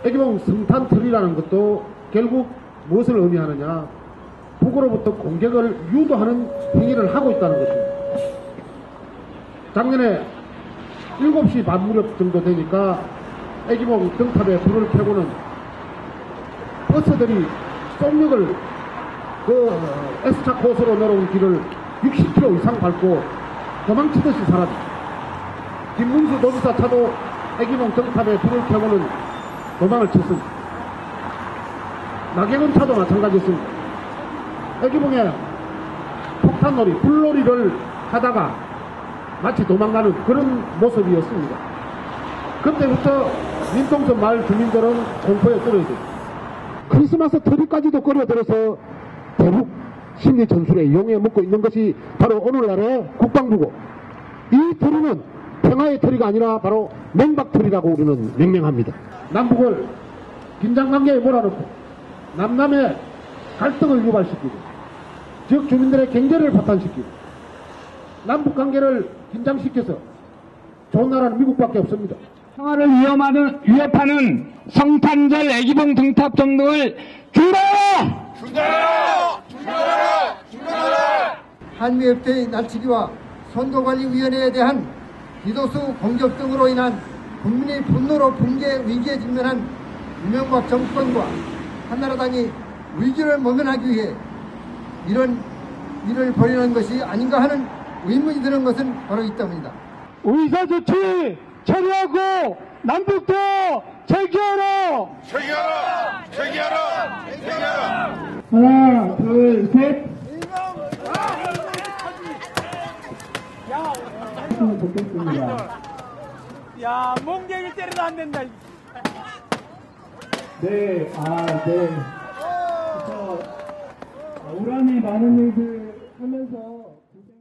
애기봉 성탄틀이라는 것도 결국 무엇을 의미하느냐, 북으로부터 공격을 유도하는 행위를 하고 있다는 것입니다. 작년에 7시 반 무렵 정도 되니까 애기봉 등탑에 불을 켜고는 버스들이 속력을 S차 코스로 내려온 길을 60km 이상 밟고 도망치듯이 사라졌습니다. 김문수 도지사 차도 애기봉 등탑에 불을 켜고는 도망을 쳤습니다. 나경원 차도 마찬가지였습니다. 애기봉에 폭탄놀이, 불놀이를 하다가 마치 도망가는 그런 모습이었습니다. 그때부터 민통선 마을 주민들은 공포에 떨어졌습니다. 크리스마스 트리까지도 끌어들여서 대북 심리 전술에 용해 먹고 있는 것이 바로 오늘날의 국방부고, 이 트리는 평화의 트리가 아니라 바로 맹박 트리라고 우리는 명명합니다. 남북을 긴장관계에 몰아넣고 남남의 갈등을 유발시키고 지역 주민들의 경제를 파탄시키고 남북관계를 긴장시켜서 좋은 나라는 미국밖에 없습니다. 평화를 위협하는 성탄절 애기봉 등탑 정등을 중단하라! 중단하라! 중단하라! 중단하라! 한미협회의 날치기와 선거관리위원회에 대한 디도스 공격 등으로 인한 국민의 분노로 붕괴 위기에 직면한 이명박 정권과 한나라당이 위기를 모면하기 위해 이런 일을 벌이는 것이 아닌가 하는 의문이 드는 것은 바로 이 때문이다. 의사조치 처리하고 남북도 재개하라! 재개하라! 재개하라! 재개하라! 하나, 둘, 셋. 좋겠습니다. 야, 몽개를 때려도 안 된다. 네, 네. 그래서 우란이 많은 일들 하면서